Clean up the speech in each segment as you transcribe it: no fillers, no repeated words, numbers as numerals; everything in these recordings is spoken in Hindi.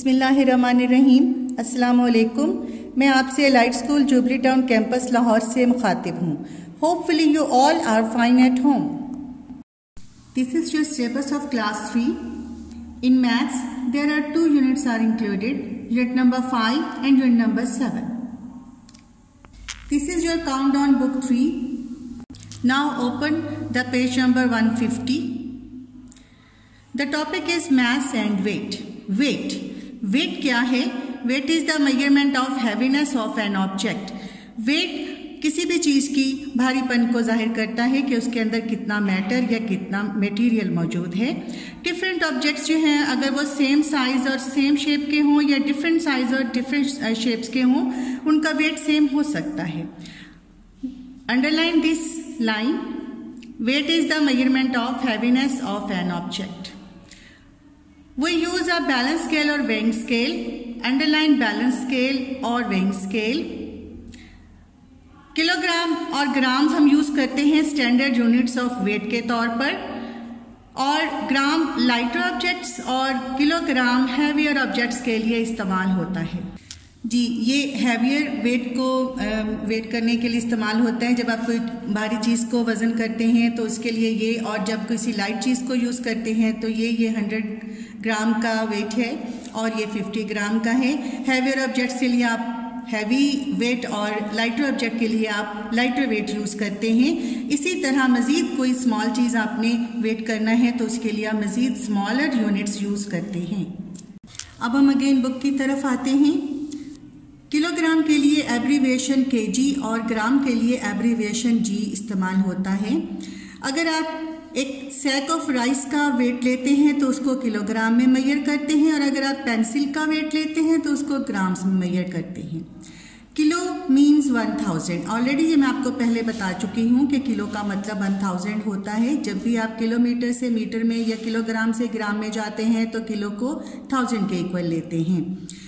बिस्मिल्लाहिर्रहमानिर्रहीम। अस्सलाम वालेकुम। मैं आपसे Light School Jubilee Town campus Lahore से मुखातिब हूँ। Hopefully you all are fine at home. This is your syllabus of class 3. In maths, there are 2 units are included, unit number 5 and unit number 7. This is your countdown book 3. Now open the page number 150. The topic is mass and weight. Weight क्या है? Weight is the measurement of heaviness of an object. Weight किसी भी चीज़ की भारीपन को जाहिर करता है कि उसके अंदर कितना मैटर या कितना मटेरियल मौजूद है। डिफरेंट ऑब्जेक्ट्स जो हैं अगर वो सेम साइज और सेम शेप के हों या डिफरेंट साइज और डिफरेंट शेप्स के हों, उनका वेट सेम हो सकता है। Underline this line, weight is the measurement of heaviness of an object. We use a balance scale or weighing scale. Underline balance scale or weighing scale. Kilogram और ग्राम्स हम यूज करते हैं स्टैंडर्ड यूनिट्स ऑफ वेट के तौर पर, और ग्राम लाइटर ऑब्जेक्ट्स और किलोग्राम हैवियर ऑब्जेक्ट्स के लिए इस्तेमाल होता है। जी, ये हैवियर वेट को वेट करने के लिए इस्तेमाल होता है। जब आप कोई भारी चीज़ को वज़न करते हैं तो उसके लिए ये, और जब किसी लाइट चीज़ को यूज़ करते हैं तो ये 100 ग्राम का वेट है और ये 50 ग्राम का है। हैवियर ऑब्जेक्ट्स के लिए आप हैवी वेट और लाइटर ऑब्जेक्ट के लिए आप लाइटर वेट यूज़ करते हैं। इसी तरह मज़ीद कोई स्मॉल चीज़ आपने वेट करना है तो उसके लिए आप मज़ीद स्मॉलर यूनिट्स यूज़ करते हैं। अब हम अगेन बुक की तरफ आते हैं। किलोग्राम के लिए एब्रीविएशन केजी और ग्राम के लिए एब्रीविएशन जी इस्तेमाल होता है। अगर आप एक सैक ऑफ राइस का वेट लेते हैं तो उसको किलोग्राम में मेजर करते हैं, और अगर आप पेंसिल का वेट लेते हैं तो उसको ग्राम्स में मेजर करते हैं। Kilo means 1000। ऑलरेडी ये मैं आपको पहले बता चुकी हूँ कि किलो का मतलब 1000 होता है। जब भी आप किलोमीटर से मीटर में या किलोग्राम से ग्राम में जाते हैं तो किलो को 1000 के इक्वल लेते हैं।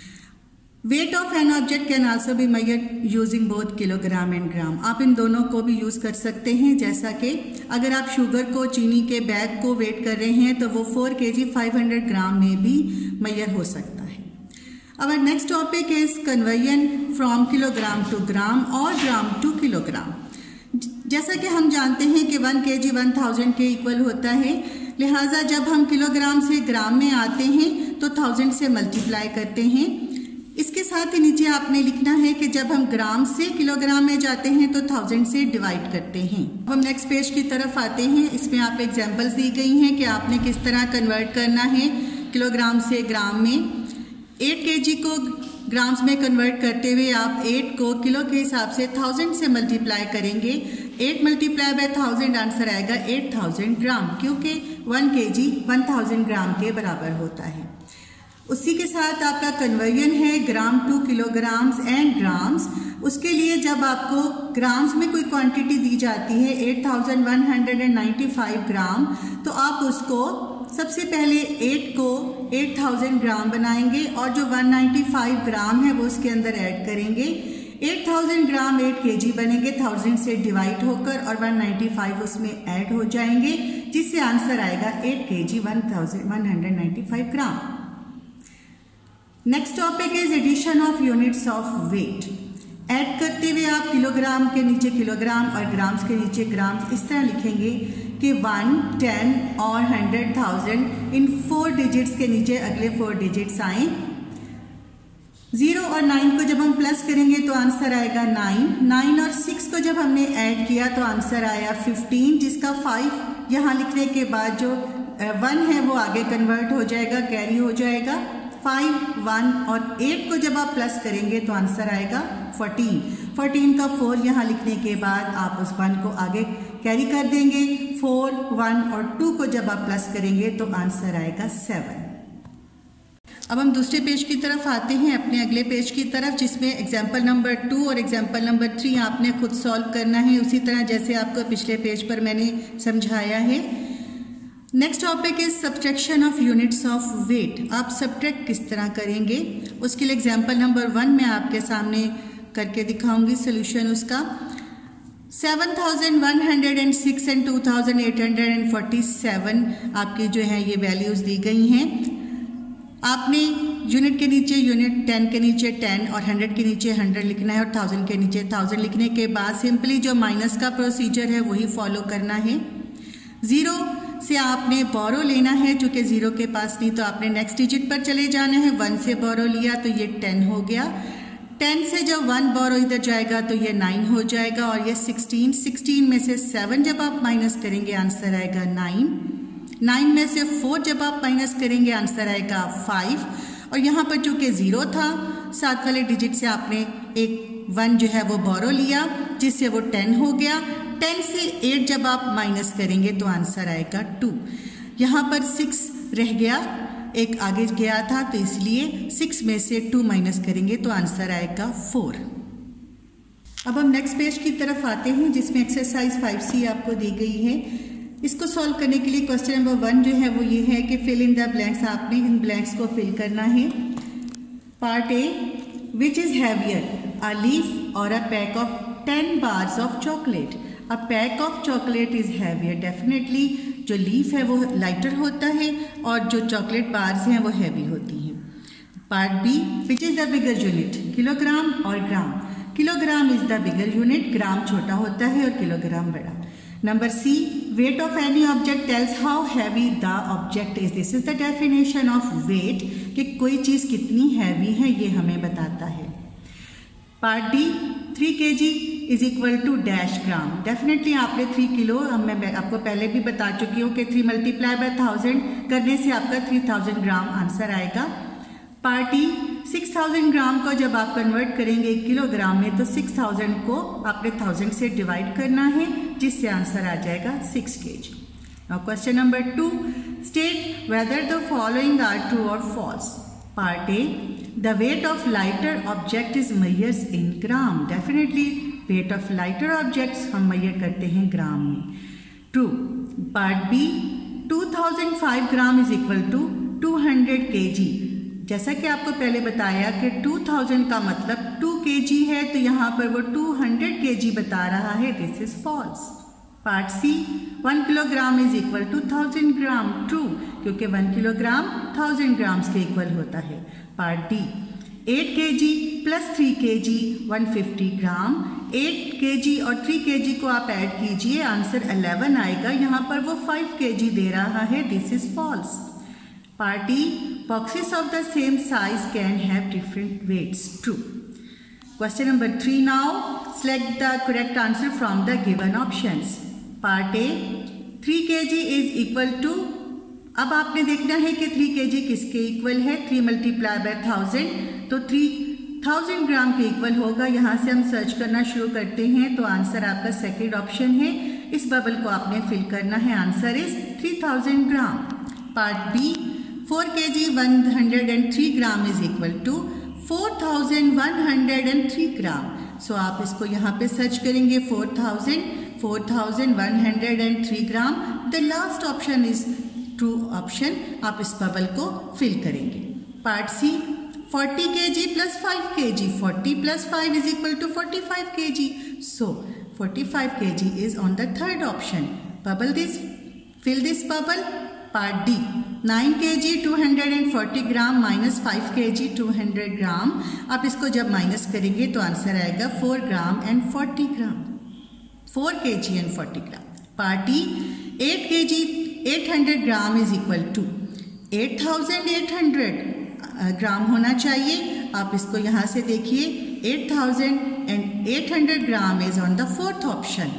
Weight of an object can also be measured using both kilogram and gram. आप इन दोनों को भी यूज़ कर सकते हैं। जैसा कि अगर आप शुगर को, चीनी के बैग को वेट कर रहे हैं तो वो 4 kg 500 ग्राम में भी मेजर हो सकता है। Our next topic is conversion from kilogram to gram और ग्राम टू किलोग्राम। जैसा कि हम जानते हैं कि 1 kg 1000 के इक्वल होता है, लिहाजा जब हम किलोग्राम से ग्राम में आते हैं तो 1000 से मल्टीप्लाई करते हैं। इसके साथ ही नीचे आपने लिखना है कि जब हम ग्राम से किलोग्राम में जाते हैं तो 1000 से डिवाइड करते हैं। अब हम नेक्स्ट पेज की तरफ आते हैं। इसमें आप एग्जांपल्स दी गई हैं कि आपने किस तरह कन्वर्ट करना है किलोग्राम से ग्राम में। 8 kg को ग्राम्स में कन्वर्ट करते हुए आप 8 को किलो के हिसाब से 1000 से मल्टीप्लाई करेंगे। 8 मल्टीप्लाई बाय 1000 आंसर आएगा 8000 ग्राम, क्योंकि 1 kg 1000 ग्राम के बराबर होता है। उसी के साथ आपका कन्वर्जन है gram to kilograms and grams. उसके लिए जब आपको ग्राम्स में कोई क्वांटिटी दी जाती है 8195 ग्राम, तो आप उसको सबसे पहले 8 को 8000 ग्राम बनाएंगे और जो 195 ग्राम है वो उसके अंदर ऐड करेंगे। 8000 ग्राम 8 kg बनेंगे 1000 से डिवाइड होकर, और 195 उसमें ऐड हो जाएंगे, जिससे आंसर आएगा 8 kg 195 gram. Next topic is addition of units of weight. Add करते हुए आप किलोग्राम के नीचे किलोग्राम और ग्राम्स के नीचे ग्राम्स इस तरह लिखेंगे कि 1, 10 और 100, 1000 इन 4 डिजिट्स के नीचे अगले 4 डिजिट्स आए। 0 और 9 को जब हम प्लस करेंगे तो आंसर आएगा 9 और 6 को जब हमने ऐड किया तो आंसर आया 15, जिसका 5 यहाँ लिखने के बाद जो 1 है वो आगे कन्वर्ट हो जाएगा, कैरी हो जाएगा। 5, 1 और 8 को जब आप प्लस करेंगे तो आंसर आएगा 14 का 4 यहाँ लिखने के बाद आप उस 1 को आगे कैरी कर देंगे। 4, 1 और 2 को जब आप प्लस करेंगे तो आंसर आएगा 7। अब हम दूसरे पेज की तरफ आते हैं, अपने अगले पेज की तरफ, जिसमें एग्जाम्पल नंबर 2 और एग्जाम्पल नंबर 3 आपने खुद सॉल्व करना है, उसी तरह जैसे आपको पिछले पेज पर मैंने समझाया है। Next topic is subtraction of units of weight. आप सब्ट्रैक्ट किस तरह करेंगे उसके लिए एग्जाम्पल नंबर 1 मैं आपके सामने करके दिखाऊंगी सोल्यूशन उसका। 7106 एंड 2847 आपकी जो है ये वैल्यूज दी गई हैं। आपने यूनिट के नीचे यूनिट, 10 के नीचे 10 और 100 के नीचे 100 लिखना है और 1000 के नीचे 1000 लिखने के बाद सिंपली जो माइनस का प्रोसीजर है वही फॉलो करना है। 0 से आपने बोरो लेना है, चूँकि 0 के पास नहीं तो आपने नेक्स्ट डिजिट पर चले जाना है। 1 से बोरो लिया तो ये 10 हो गया। 10 से जब 1 बोरो इधर जाएगा तो ये 9 हो जाएगा और ये 16। 16 में से 7 जब आप माइनस करेंगे आंसर आएगा 9। 9 में से 4 जब आप माइनस करेंगे आंसर आएगा 5। और यहाँ पर चूँकि 0 था, 7 वाले डिजिट से आपने एक 1 जो है वो बोरो लिया जिससे वो 10 हो गया। 10 से 8 जब आप माइनस करेंगे तो आंसर आएगा 2। यहाँ पर 6 रह गया, एक आगे गया था तो इसलिए 6 में से 2 माइनस करेंगे तो आंसर आएगा 4। अब हम नेक्स्ट पेज की तरफ आते हैं जिसमें एक्सरसाइज 5C आपको दी गई है। इसको सॉल्व करने के लिए क्वेश्चन नंबर 1 जो है वो ये है कि फिल इन द ब्लैंक्स। आपने इन ब्लैंक्स को फिल करना है। Part A, which is heavier, a leaf और a pack of 10 bars of chocolate. A pack of chocolate is heavier, definitely जो लीफ है वो लाइटर होता है और जो चॉकलेट बार्स हैं वो हैवी होती हैं। Part B, which is the bigger unit, kilogram और gram. Kilogram is the bigger unit, gram छोटा होता है और किलोग्राम बड़ा। Number C, weight of any object tells how heavy the object is. This is the definition of weight, कि कोई चीज कितनी हैवी है ये हमें बताता है। Part D, 3 kg is equal to dash gram. Definitely आपने 3 किलो, मैं आपको पहले भी बता चुकी हूँ कि 3 मल्टीप्लाई बाय 1000 करने से आपका 3000 ग्राम आंसर आएगा। पार्ट ई, 6000 ग्राम को जब आप कन्वर्ट करेंगे 1 किलोग्राम में तो 6000 को आपने 1000 से डिवाइड करना है जिससे आंसर आ जाएगा 6 kg। Now question number 2, state whether the following are true और false. Part A, the weight of lighter object is measures in gram. Definitely weight of lighter objects हम मेजर करते हैं ग्राम में, true. Part B, 2005 gram is equal to 200 kg। जैसा कि आपको पहले बताया कि 2000 का मतलब 2 kg है तो यहाँ पर वो 200 kg बता रहा है, this is false. Part C, 1 kilogram is equal to 1000 gram, true, क्योंकि 1 किलोग्राम 1000 ग्राम्स के इक्वल होता है। Part D, 8 kg plus 3 kg 150 gram. 8 kg और 3 kg को आप ऐड कीजिए, आंसर 11 आएगा। यहाँ पर वो 5 kg दे रहा है, this is false. Part E, boxes of the same size can have different weights, true. Question number 3 now, select the correct answer from the given options. Part A, 3 kg is equal to, अब आपने देखना है कि 3 kg किसके इक्वल है। 3 मल्टीप्लाई बाय 1000 तो 3000 ग्राम के इक्वल होगा। यहाँ से हम सर्च करना शुरू करते हैं तो आंसर आपका सेकेंड ऑप्शन है। इस बबल को आपने फिल करना है, answer is 3000 gram. Part B, 4 kg 103 gram is equal to 4103 gram. So आप इसको यहाँ पे सर्च करेंगे 4103 gram. The last option is true option, आप इस बबल को फिल करेंगे। Part C, 40 kg plus 5 kg, 40 plus 5 is equal to 45 kg। So 45 kg is on the third option. Bubble this, fill this bubble. Part D, 9 kg 240 gram minus 5 kg 200 gram. आप इसको जब माइनस करेंगे तो आंसर आएगा 4 gram and 40 gram, 4 kg and 40 gram. Part E, 8 kg 800 gram is equal to 8800 gram होना चाहिए। आप इसको यहाँ से देखिए, 8800 gram is on the fourth option.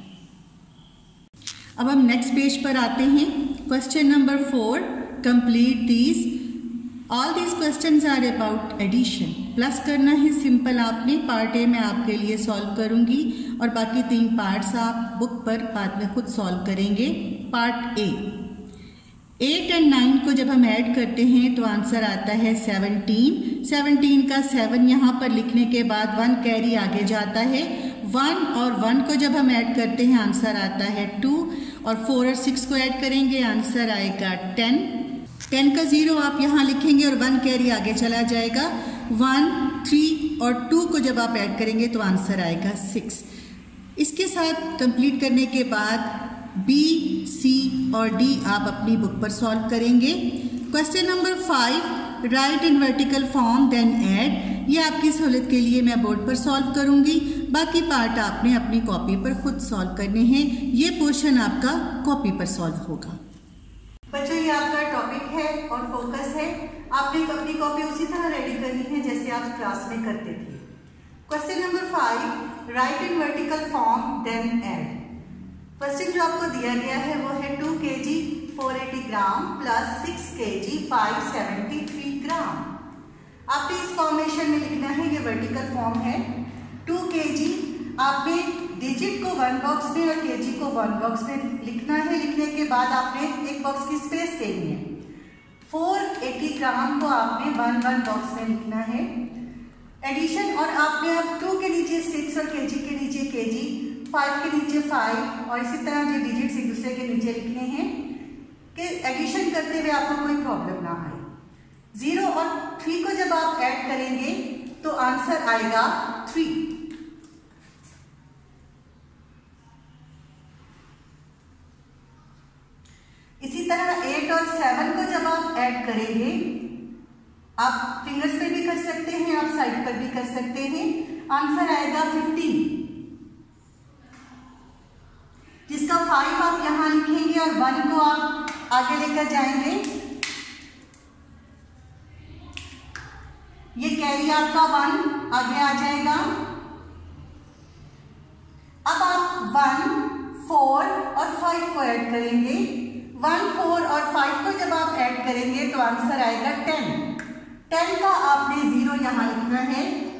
अब हम नेक्स्ट पेज पर आते हैं। Question number 4, complete these. All these questions are about addition. Plus करना है सिंपल आपने। पार्ट ए मैं आपके लिए सॉल्व करूंगी और बाकी 3 पार्ट्स आप बुक पर बाद में खुद सॉल्व करेंगे। पार्ट ए, 8 और 9 को जब हम ऐड करते हैं तो आंसर आता है 17। 17 का 7 यहाँ पर लिखने के बाद 1 कैरी आगे जाता है। 1 और 1 को जब हम ऐड करते हैं आंसर आता है 2 और 4 और 6 को ऐड करेंगे आंसर आएगा 10। 10 का 0 आप यहाँ लिखेंगे और 1 कैरी आगे चला जाएगा। 1, 3 और 2 को जब आप ऐड करेंगे तो आंसर आएगा 6। इसके साथ कंप्लीट करने के बाद बी, सी और डी आप अपनी बुक पर सॉल्व करेंगे। Question number 5, write in vertical form then add, ये आपकी सहूलियत के लिए मैं बोर्ड पर सॉल्व करूंगी, बाकी पार्ट आपने अपनी कॉपी पर खुद सॉल्व करने हैं। ये पोर्शन आपका कॉपी पर सॉल्व होगा। बच्चों ये आपका टॉपिक है और फोकस है, आपने अपनी कॉपी उसी तरह रेडी करनी है जैसे आप क्लास में करते थे। Question number 5, write in vertical form then add. Question जो आपको दिया गया है वो है 2 kg 480 gram plus 6 kg 573 gram. आपने इस फॉर्मेशन में लिखना है, ये वर्टिकल फॉर्म है। 2 kg आपने डिजिट को 1 बॉक्स में और kg को 1 बॉक्स में लिखना है। लिखने के बाद आपने एक बॉक्स की स्पेस देनी है। 480 ग्राम को आपने 1 बॉक्स में लिखना है। एडिशन, और आपने अब 2 के नीचे 6 और kg के नीचे kg, 5 के नीचे 5 और इसी तरह जो डिजिट्स एक दूसरे के नीचे लिखने हैं कि एडिशन करते हुए आपको कोई प्रॉब्लम ना आए। 0 और 3 को जब आप ऐड करेंगे तो आंसर आएगा 3। इसी तरह 8 और 7 को जब आप ऐड करेंगे, आप फिंगर्स पे भी कर सकते हैं, आप साइड पर भी कर सकते हैं, आंसर आएगा 15, जिसका 5 आप यहां लिखेंगे और 1 को आप आगे लेकर जाएंगे। ये कैरी आपका 1 आगे आ जाएगा। अब आप 1, 4 और 5 को ऐड करेंगे। 1, 4 और 5 को जब आप ऐड करेंगे तो आंसर आएगा 10। 10 का आपने 0 यहां लिखना है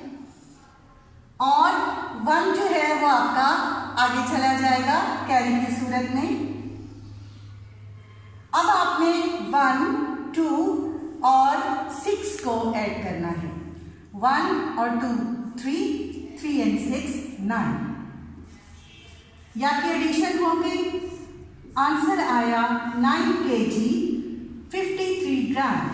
और 1 जो है वो आपका आगे चला जाएगा कैरी की सूरत में। अब आपने 1, 2 और 6 को ऐड करना है। 1 और 2 3, 3 and 6 9। या की एडिशन हो गई, आंसर आया 9 kg 53 ग्राम।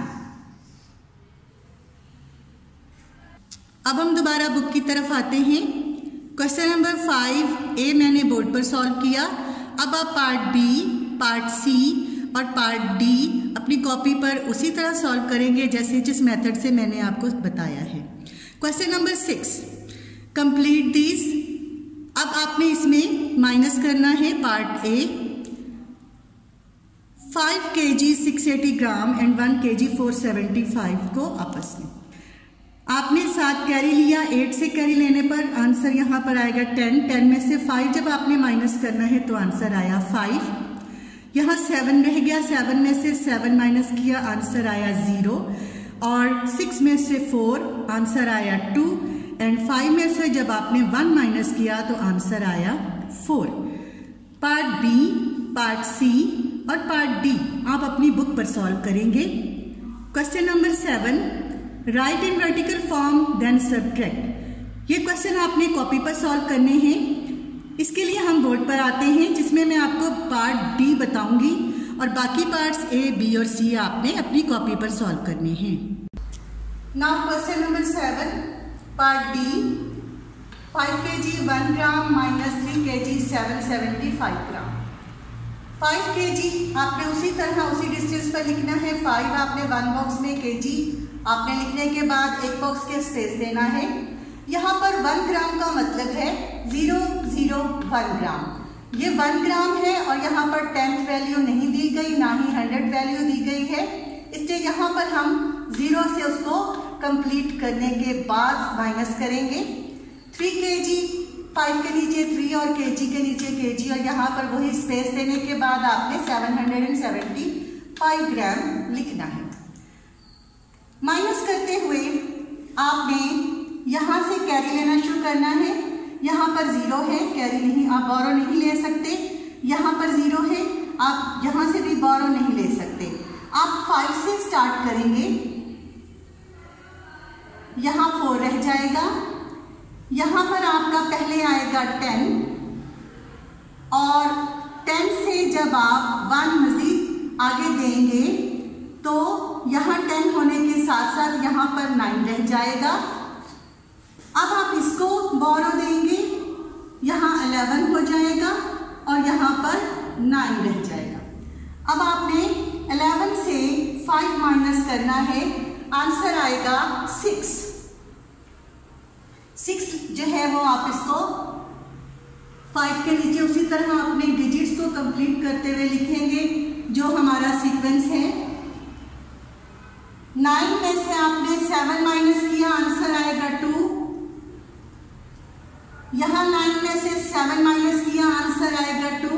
अब हम दोबारा बुक की तरफ आते हैं। क्वेश्चन नंबर 5A मैंने बोर्ड पर सॉल्व किया। अब आप पार्ट B, पार्ट C और पार्ट D अपनी कॉपी पर उसी तरह सॉल्व करेंगे जैसे जिस मेथड से मैंने आपको बताया है। Question number 6, complete this. अब आपने इसमें माइनस करना है part A, 5 kg 680 gram and 1 kg 475 को आपस में। आपने 7 कैरी लिया, 8 से कैरी लेने पर आंसर यहाँ पर आएगा 10। 10 में से 5 जब आपने माइनस करना है तो आंसर आया 5। यहाँ 7 रह गया, 7 में से 7 माइनस किया, आंसर आया 0। और 6 में से 4 आंसर आया 2 एंड 5 में से जब आपने 1 माइनस किया तो आंसर आया 4। पार्ट B, पार्ट C और पार्ट D आप अपनी बुक पर सॉल्व करेंगे। Question number 7, write in vertical form then subtract. ये क्वेश्चन आपने कॉपी पर सॉल्व करने हैं। इसके लिए हम बोर्ड पर आते हैं जिसमें मैं आपको पार्ट D बताऊंगी और बाकी पार्ट्स A, B और C आपने अपनी कॉपी पर सॉल्व करने हैं। Now question number 7, part D, 5 kg 1 gram minus 3 kg 775 gram. 5 kg आपने उसी तरह उसी डिस्टेंस पर लिखना है। 5 आपने 1 बॉक्स में, kg आपने लिखने के बाद एक बॉक्स के स्पेस देना है। यहाँ पर 1 ग्राम का मतलब है 001 ग्राम। ये 1 ग्राम है और यहाँ पर 10th वैल्यू नहीं दी गई, ना ही 100 वैल्यू दी गई है, इसलिए यहाँ पर हम 0 से उसको कंप्लीट करने के बाद माइनस करेंगे। 3 kg 5 के नीचे 3 और kg के नीचे kg और यहाँ पर वही स्पेस देने के बाद आपने 775 ग्राम लिखना है। माइनस करते हुए आपने यहाँ से कैरी लेना शुरू करना है। यहाँ पर 0 है, कैरी नहीं, आप बोरो नहीं ले सकते। यहाँ पर 0 है, आप यहाँ से भी बोरो नहीं ले सकते। आप 5 से स्टार्ट करेंगे, यहाँ 4 रह जाएगा। यहाँ पर आपका पहले आएगा 10 और 10 से जब आप 1 मजीद आगे देंगे तो यहाँ 10 होने के साथ साथ यहाँ पर 9 रह जाएगा। अब आप इसको बोरो देंगे, यहाँ 11 हो जाएगा और यहाँ पर 9 रह जाएगा। अब आपने 11 से 5 माइनस करना है आंसर आएगा 6। 6 जो है वो आप इसको 5 के नीचे उसी तरह अपने डिजिट्स को कंप्लीट करते हुए लिखेंगे जो हमारा सीक्वेंस है। 9 में से आपने 7 माइनस किया, आंसर आएगा 2। यहां 9 में से 7 माइनस किया, आंसर आएगा 2।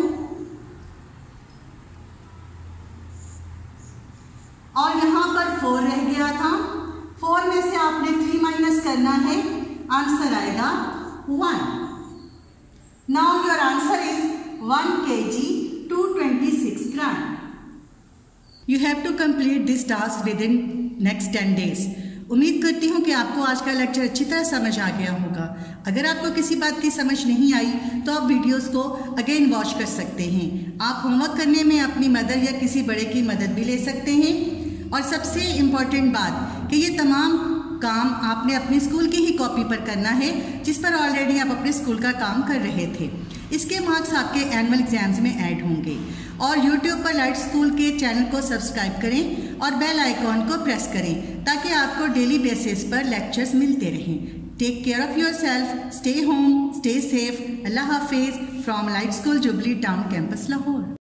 और यहां पर 4 रह गया था, 4 में से आपने 3 माइनस करना है, आंसर आएगा 1। Now your answer is 1 kg 226 gram. You have to complete this task within next 10 days. उम्मीद करती हूँ कि आपको आज का लेक्चर अच्छी तरह समझ आ गया होगा। अगर आपको किसी बात की समझ नहीं आई तो आप वीडियोस को अगेन वॉच कर सकते हैं। आप होमवर्क करने में अपनी मदर या किसी बड़े की मदद भी ले सकते हैं। और सबसे इम्पॉर्टेंट बात कि ये तमाम काम आपने अपने स्कूल की ही कॉपी पर करना है जिस पर ऑलरेडी आप अपने स्कूल का काम कर रहे थे। इसके मार्क्स आपके एनुअल एग्जाम्स में ऐड होंगे। और YouTube पर लाइट स्कूल के चैनल को सब्सक्राइब करें और बेल आइकॉन को प्रेस करें ताकि आपको डेली बेसिस पर लेक्चर्स मिलते रहें। Take care of yourself, stay home, stay safe. अल्लाह हाफिज from Light School Jubilee Town campus Lahore.